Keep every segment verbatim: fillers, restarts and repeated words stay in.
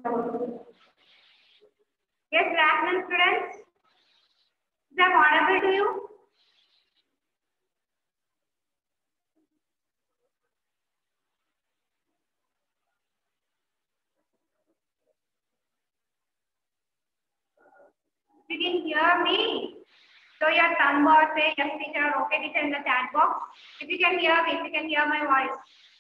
Yes, good afternoon, students. Is that audible to you? You can hear me. So your thumb or say yes teacher or okay teacher in the chat box. If you can hear me, if you can hear my voice.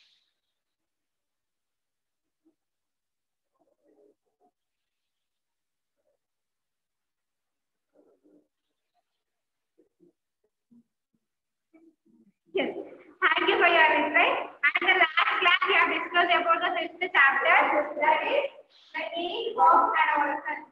Yes. Thank you for your reply. And the last class we have discussed about the fifth chapter, that is the age of adolescence.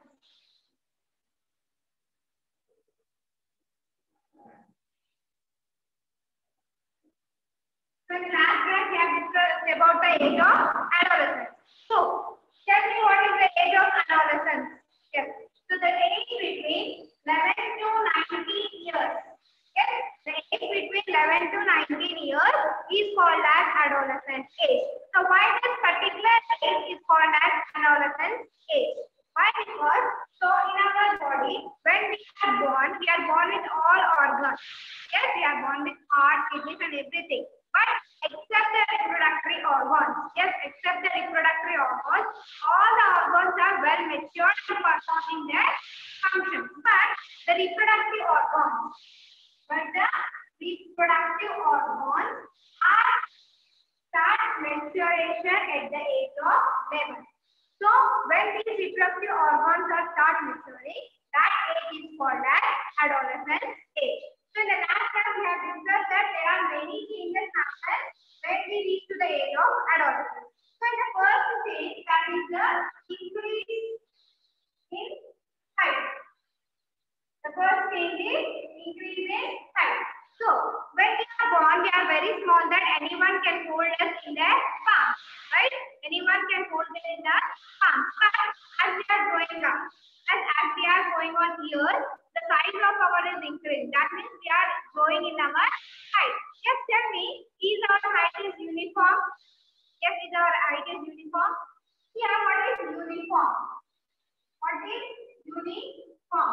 So in the last class we have discussed about the age of adolescence. So tell me what is the age of adolescence? Yes. So the age between eleven to nineteen years. Yes. The age between eleven to nineteen years is called as adolescent age. So why this particular age is called as adolescent age? Why? Because so in our body, when we are born, we are born with all organs. Yes, we are born with heart, kidneys, and everything. But except the reproductory organs, yes, except the reproductory organs, all the organs are well matured and performing their functions. But the reproductive organs, but the reproductive organs are start maturation at the age of eleven. So when these reproductive organs are start maturing, that age is called as adolescent age. So in the last class we have discussed that there are many changes happen when we reach to the age of adolescence. So in the first stage, that is the increase in height. The first stage is increase in height. So when we are born, we are very small that anyone can hold us in their palm, right? Anyone can hold it in the palm. But as we are growing up, as, as we are going on years, the size of our is increasing. That means we are growing in our height. Just tell me, is our height is uniform? Yes, is our height is uniform? Here, what is uniform? What is uniform?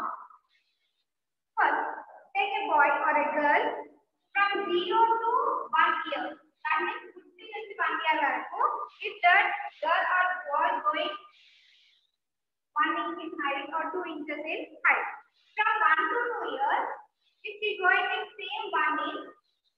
First, take a boy or a girl from zero to one year. That means fifteen to one year varaku. If that girl or boy going one inch in height or two inches in height. From one to two years, if we going in same one inch,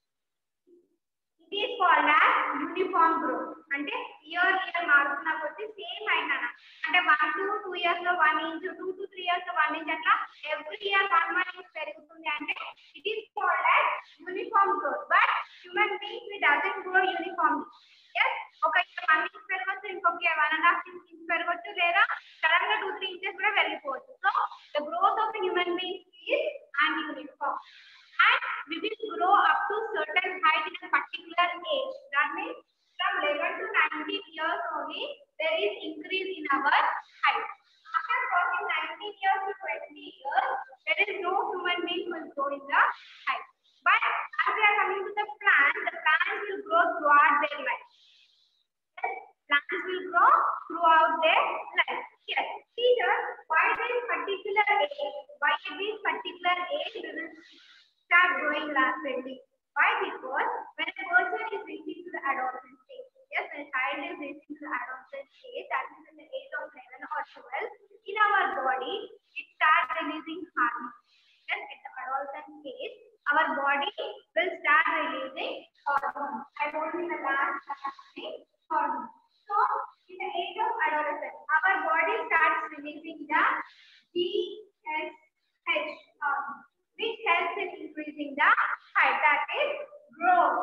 it is called as uniform growth. అంటే year year మారుతున్న కొద్ది same height అన్న అంటే one to two years లో one inch two to three years లో one inch అట్లా every year one one inch పెరుగుతుంది అంటే it is called as uniform growth. But human beings we doesn't grow uniform. yes ఒక year one inch పెరగొచ్చు, ఇంకొక year one and half inch పెరగొచ్చు, లేదా sudden గా టూ త్రీ ఇంచెస్ కూడా పెరిగిపోవచ్చు. So the growth of human beings is ununiform. And we will grow up to certain height in a particular age. That means from eleven to nineteen years only there is increase in our height. After crossing nineteen years to twenty years, there is no human being who will grow in the height. But as we are coming to the plant, the plants will grow throughout their life. Yes, plants will grow throughout their life. Yes, teacher, why this particular age? Why this particular age will start growing rapidly? Why? Because when a person is reaching to the adolescent stage, yes, when a child is reaching to the adolescent stage, that is in the age of eleven or twelve, in our body, it starts releasing hormones. Yes, at the adolescent stage, our body will start releasing hormones. I told you in the last class, hormones. So, in the age of adolescence, our body starts releasing the D S H hormone, which helps in increasing the height. That is growth.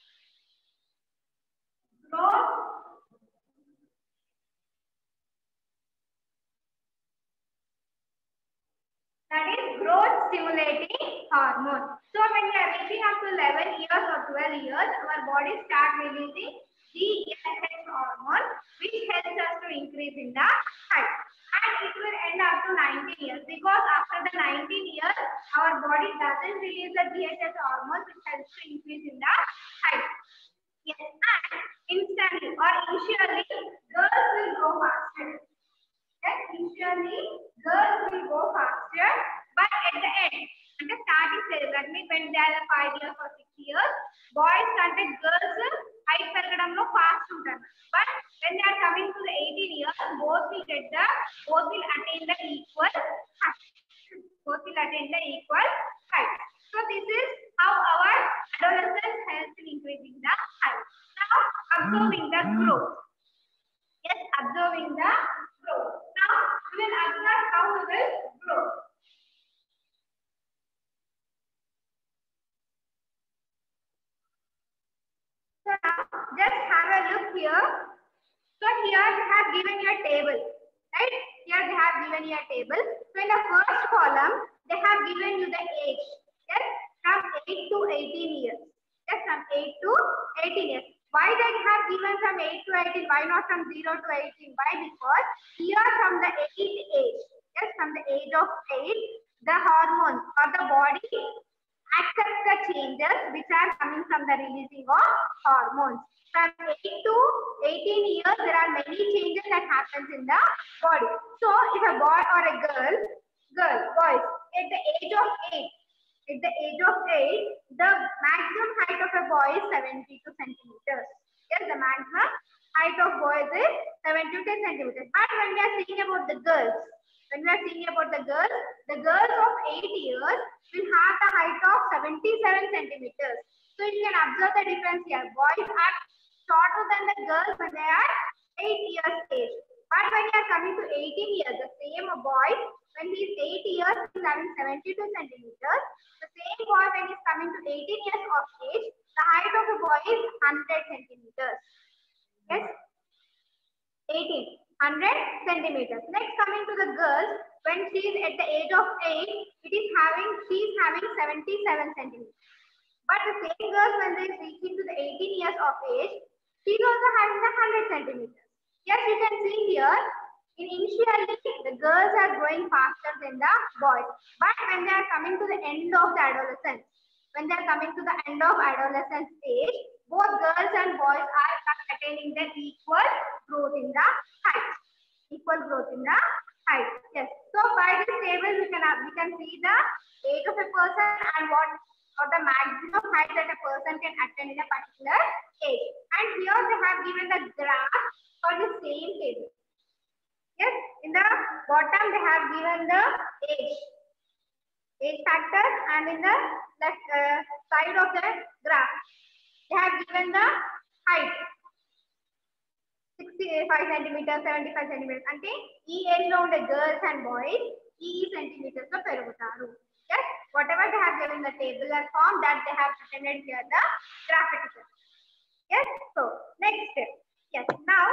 Growth. That is growth stimulating hormone. So when we are reaching up to eleven years or twelve years, our body start releasing D S H hormone, which helps us to increase in the height. And it will end up to nineteen years, because after the nineteen years, our body doesn't release the D S H hormone, which helps to increase in the height. Yes, and instantly or initially, girls will grow faster. initially girls will go faster, but at the end, at the starting stage, that means when they are five years or six years, boys and girls height పెరగడంలో fast ఉంటారు. But when they are coming to the eighteen years, both will get the both will attain the equal height. Both will attain the equal height. So this is how our adolescence helps in increasing the height. Now observing the growth. Yes, observing the growth. Now we will observe how we will grow. So now just have a look here. So here they have given you a table, right? Here they have given you a table. So in the first column, they have given you the age. Yes, from eight to eighteen years. Yes, from eight to eighteen years. Why they have given from eight to eighteen? Why not from zero to eighteen? Why? Because here from the eight age, yes, from the age of eight, the hormones or the body accepts the changes which are coming from the releasing of hormones. From eight to eighteen years, there are many changes that happens in the body. So if a boy or a girl, girl, boys, at the age of eight, at the age of eight, the maximum height of a boy is seventy-two centimeters. Yes, the maximum height of boys is seventy-two centimeters. But when we are seeing about the girls, when we are seeing about the girls, the girls of eight years will have the height of seventy-seven centimeters. So you can observe the difference here. Boys are shorter than the girls when they are eight years age. But when you are coming to eighteen years, the same boy, when he is eight years, he is having seventy-two centimeters. The same boy, when he is coming to eighteen years of age, the height of the boy is one hundred centimeters. Yes, eighteen, one hundred centimeters. Next, coming to the girls, when she is at the age of eight, it is having, she is having seventy-seven centimeters. But the same girls, when they reach into the eighteen years of age, she is also having the one hundred centimeters. Yes, you can see here, in initially, the girls are growing faster than the boys. But when they are coming to the end of the adolescence, when they are coming to the end of adolescence stage, both girls and boys are attaining the equal growth in the height. Equal growth in the height. Yes. So by this table, we can have, we can see the age of a person and what or the maximum height that a person can attain in a particular age. And here they have given the graph for the same table. Yes, in the bottom they have given the age, age factor, and in the left uh, side of the graph, they have given the height, sixty-five centimeters, seventy-five centimeters. Ante ee age lo unde girls and boys ee centimeters lo perugutaru. Yes, whatever they have given the tabular form, that they have presented here the graphical. Yes, so next step. Yes, now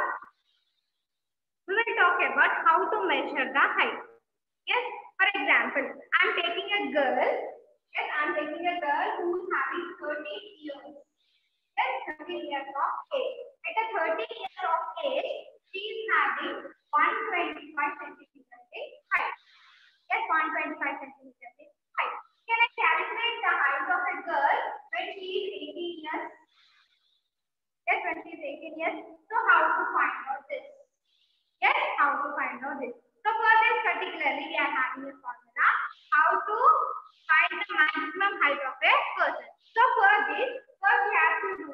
we will talk about how to measure the height. Yes, for example, I am taking a girl. Yes, I am taking a girl who is having thirteen years. Yes, thirteen years of age. At the thirteen years of age, she is having one hundred twenty-five centimeters height. Yes, one hundred twenty-five centimeters height. Can I calculate the height of a girl when she is eighteen years? Yes, when she is eighteen years. So how to find out this? Yes, how to find out this? So for this particularly, we are having a formula how to find the maximum height of a person. So for this, first we have to do,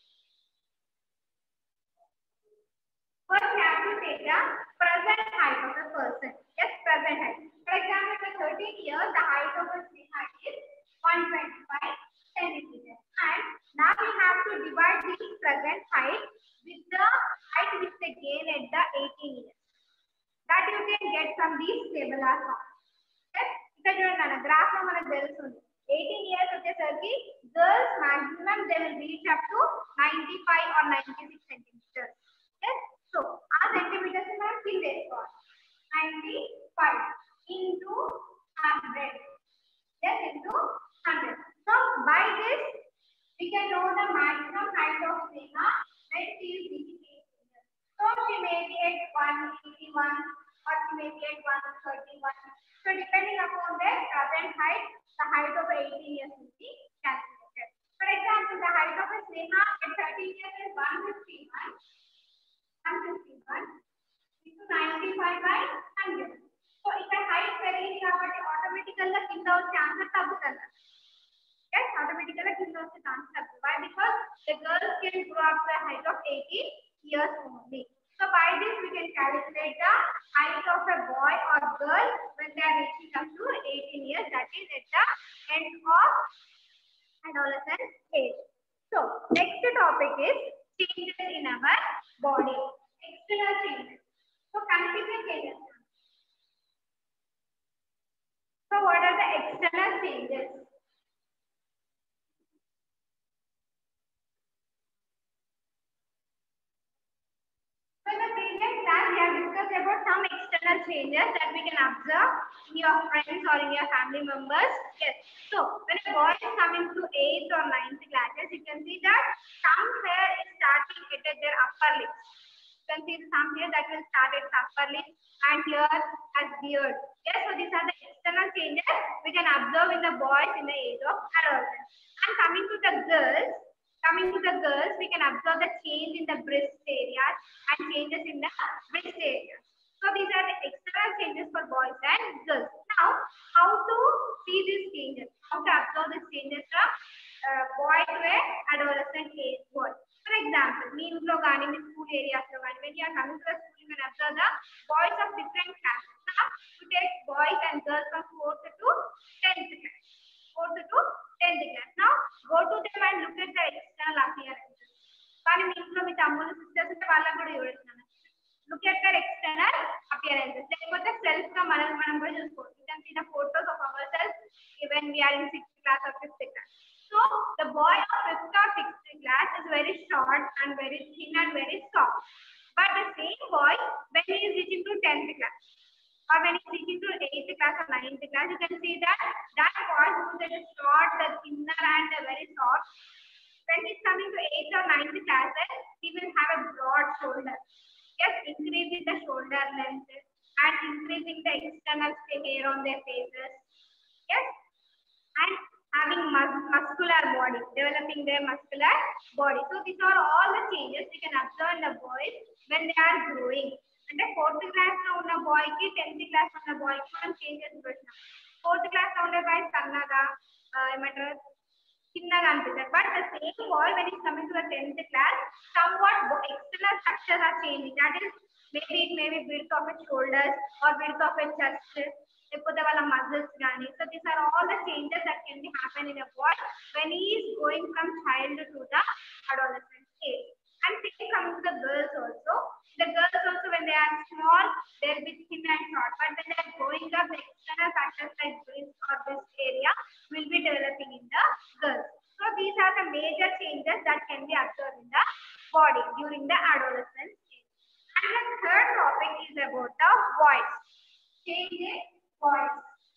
first we have to take the present height of a person. Yes, present height. For example, for thirteen years, the height of a height is one hundred twenty-five centimeters. And now we have to divide this present height with the height which they gain at the eighteen years. That you can get from these tabular form. Yes, ఇక్కడ చూడండి అన్న graph లో మనకు తెలుస్తుంది eighteen years వచ్చేసరికి girls maximum they will reach up to ninety-five or ninety-six centimeters. Yes, so ఆ centimeters మనం fill చేసుకోవాలి. ninety-five into one hundred. Yes, into one hundred. So by this we can know the maximum height of Sneha when she is reaching eighteen years. So she may be at one eighty-one or she may be at one thirty-one. So depending upon the present height, the height of eighteen years will be calculated. For example, the height of a Sneha at thirteen years is one fifty-one. one fifty-one into ninety-five by one and girls. So if I height పెరిగింది కాబట్టి ఆటోమేటికల్ గా కింద వచ్చే answer తగ్గుతుంది. Yes, automatically కింద వచ్చే chance తగ్గుతుంది. Why? Because the girls can grow up to a height of eighteen years only. So by this we can calculate the height of a boy or girl when they are reaching up to eighteen years. That is at the end of adolescent age. So next topic is changes in our body. External changes. So consider changes. So what are the external changes? So in the previous class, we have discussed about some external changes that we can observe in your friends or in your family members. Yes. So when a boy is coming to eighth or ninth classes, you can see that some hair is starting at their upper lip. You can see some hair that will start at upper lip and here as beard. Yes. So these are the external changes we can observe in the boys in the age of adolescence. And coming to the girls. Coming to the girls, we can observe the change in the breast area and changes in the breast area. So these are the external changes for boys and girls. Now, how to see these changes? How to observe these changes from uh, boy to a adolescent age boy? For example, me in school areas, when you are coming to the school, you can observe the boys of different classes. Now, you take boys and girls from fourth to tenth class. fourth to tenth class. Now, go to them and look at the external appearance. Look at their external appearances. Therefore, the self ka manam manam kuda chuskochu. You can see the photos of ourselves when we are in sixth class or fifth class. So, the boy of fifth or sixth class is very short and very thin and very soft. But the same boy, when he is reaching to tenth class, or when he is reaching to eighth class or ninth class, you can see that that boy who is short, the thinner and very soft, when he is coming to eighth or ninth classes, he will have a broad shoulder. Yes, increasing the shoulder length and increasing the external hair on their faces. Yes, and having mus muscular body, developing their muscular body. So these are all the changes we can observe in the boys when they are growing. And the fourth class now una boy ki tenth class una boy ki మనం changes చూస్తున్నాం. fourth class now ఉండే boy సన్నగా ఏమంటారు చిన్నగా అనిపిస్తారు. But the same boy when he's coming to the tenth class, somewhat external structures are changing. That is, maybe it may be width of his shoulders or width of his chest. లేకపోతే వాళ్ళ muscles గాని. So these are all the changes that can be happen in a boy when he is going from child to the adolescent age. And same coming to the girls also. The girls also when they are small, they will be thin and short. But when they are growing up, the external factors like breast or this area will be developing in the girls. So these are the major changes that can be observed in the body during the adolescent age. And the third topic is about the voice. Change in voice.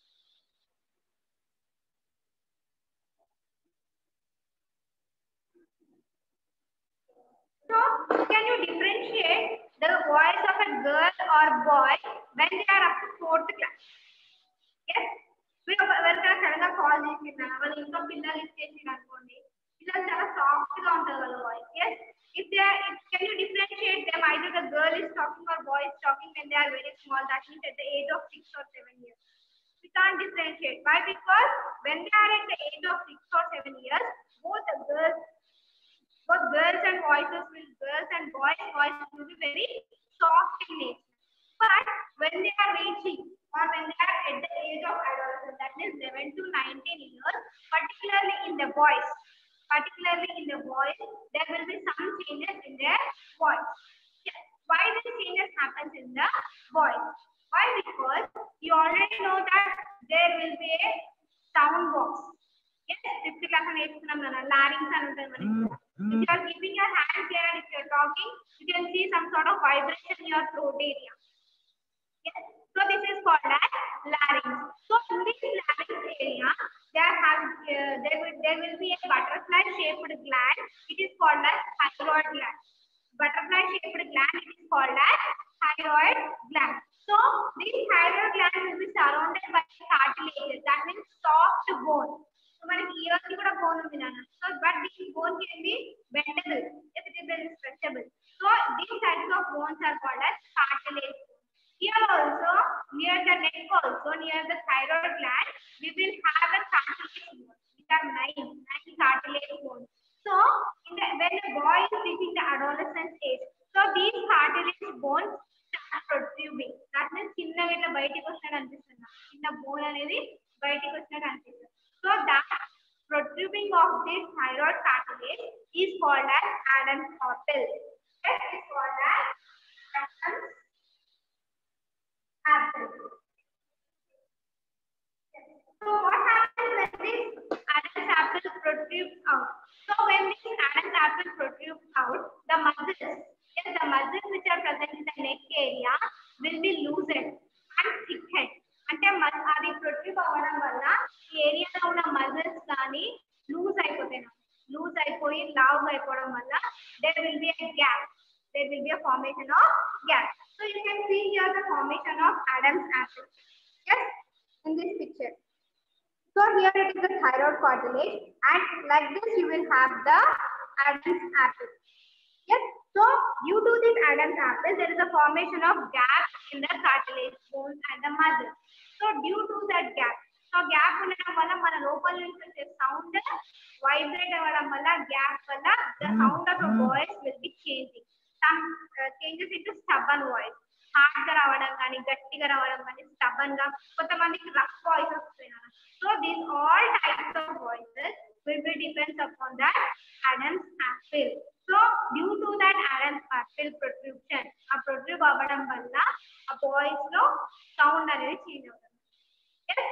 So, can you differentiate the voice of a girl or boy when they are up to fourth class? Yes. We are suddenly call this వాళ్ళు ఇంట్లో పిల్లలు ఇచ్చేసి అనుకోండి పిల్లలు చాలా soft గా ఉంటుంది వాళ్ళ voice. Yes. If they are, if, can you differentiate them? Either the girl is talking or boy is talking when they are very small. That means at the age of six or seven years. We can't differentiate. Why? Because when they are at the age of six or seven years, both the girls Both girls and voices will girls and boys voices will be very soft in nature. But when they are reaching or when they are at the age of adolescence, that is eleven to nineteen years, particularly in the boys, particularly in the boys, there will be some changes in their voice. Yes. Why these changes happens in the boys? Why? Because you already know that there will be a sound box. Yes, fifth class and eighth class, larynx and if you are keeping your hands here and if you are talking, you can see some sort of vibration in your throat area. Yes, so this is called as larynx. So in this larynx area, there have uh, there will there will be a butterfly shaped gland. It is called as thyroid gland. Butterfly shaped gland. It is called as thyroid gland. So this thyroid gland will be surrounded by cartilage. That means soft bone. So మనకి years కి కూడా bone ఉంది నాన్న. So but this bone can be bendable if it is very stretchable. So these types of bones are called as cartilage. Here also near the neck also, near the thyroid gland, we will have a cartilage bone. We have nine, nine cartilage bones. So, in the, when a boy is reaching the adolescent age, so these cartilage bones start protruding. That means chinna vela bayatiki vastadu anpistunna. Chinna bone anedi bayatiki vastadu anpistunna. So that protruding of this thyroid cartilage is called as Adam's apple. That is called as Adam's apple. So what happens when this Adam's apple protrudes out? So when this Adam's apple protrudes out, the muscles, yes, the muscles which are present in the neck area will be loosened and thickened. అంటే అది protrude అవ్వడం వల్ల ఈ ఏరియాలో ఉన్న muscles కానీ loose అయిపోతాయి. Loose అయిపోయి లావ్ అయిపోవడం వల్ల there will be a gap. There will be a formation of gap. So you can see here the formation of Adam's apple. Yes, in this picture. So here it is the thyroid cartilage, and like this you will have the Adam's apple. Yes, so due to this Adam's apple, there is a formation of gap in the cartilage bones and the muscles. So due to that gap, so gap ఉండడం వల్ల మన లోపల నుంచి వచ్చే sound vibrate అవ్వడం వల్ల gap వల్ల the sound of a voice will be changing. Some uh, changes into stubborn voice. Hard గా రావడం కానీ గట్టిగా రావడం కానీ స్టబన్ గా కొంతమందికి రఫ్ వాయిస్ వస్తాయి. So these all types of voices will be depends upon that Adam's apple. So due to that Adam's apple protrusion, a protrude అవ్వడం వల్ల ఆ voice లో sound అనేది చేంజ్ అవుతుంది. Yes.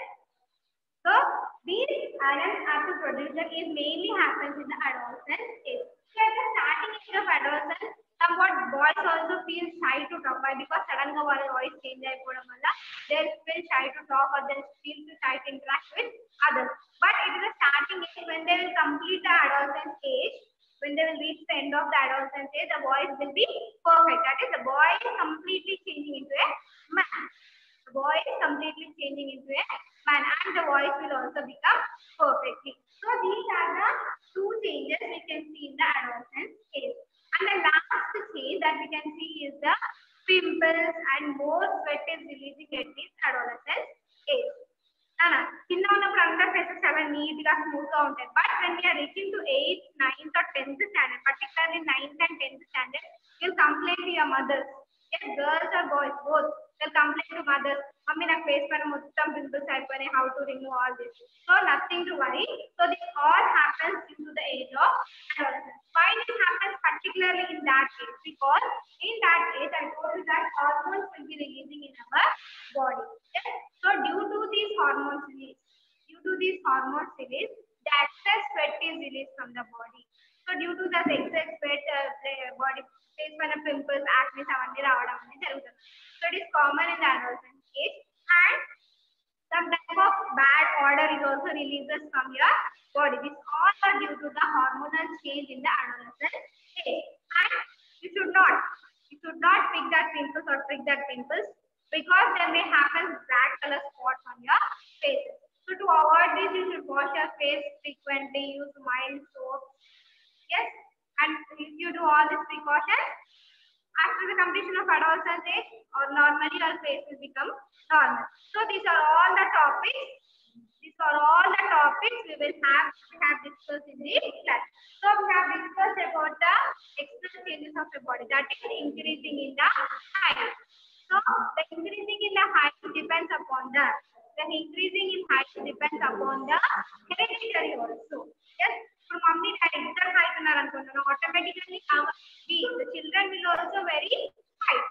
So this Adam's apple protrusion is mainly happens in the adolescent stage. So at the starting age of adolescence, somewhat boys also feel shy to talk by because sudden ga వాళ్ళ voice change అయిపోవడం వల్ల they feel shy to talk or they feel too shy to interact with others. But it is a starting age when they will complete the adolescent age. When they will reach the end of the adolescent age, the voice will be perfect. That is, the boy is completely changing into a man. The boy is completely changing into a man, and the voice will also become perfectly. So these are the two changes we can see in the adolescent age. And the last change that we can see is the pimples and more sweat is releasing at this adolescent age. Nana, kinda ఉన్నప్పుడు అంతా faces చాలా neat గా smooth గా ఉంటాయి. But when we are reaching to eighth, ninth or tenth standard, particularly ninth and tenth standard, you'll complain to your mothers. Yes, girls or boys, both. They'll complain to mothers. Mummy, na face pana mottham pimples అయిపోయినాయి. How to remove all this? So nothing to worry. So this all happens into the age of adolescence. Why this happens particularly in that age? Because in that age, I told you that hormones will be releasing in our body. Yes? So due to these hormones release, due to these hormones release, the excess sweat is released from the body. So due to the excess sweat, uh, the body face pana pimples, acne avandi raavadam ani jarugutundi. So it is common in the adolescent age, and some type of bad odor is also releases from your body. This all are due to the hormonal change in the adolescent age. And you should not, you should not pick that pimples or prick that pimples, because then may happen black color spots on your face. So to avoid this, you should wash your face frequently, use mild soap. Yes, and if you do all these precautions, after the completion of adolescent age, or normally your face will become normal. So these are all the topics. These are all the topics we will have have discussed in this class. So we have discussed about the external changes of the body, that is increasing in the height. So the increasing in the height depends upon the the increasing in height depends upon the hereditary also. Yes. So mummy had extra height uన్నారు అనుకుంటున్నాను, automatically our we the children will also very height.